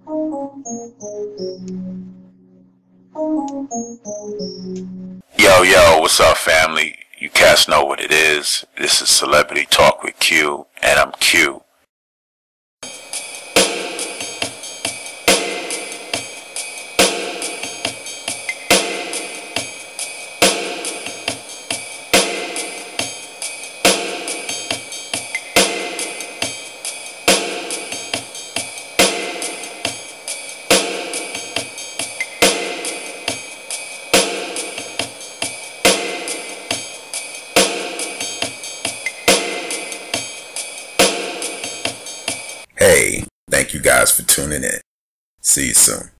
Yo, what's up, family? You cats know what it is. This is Celebrity Talk with Q, and I'm Q. Hey, thank you guys for tuning in. See you soon.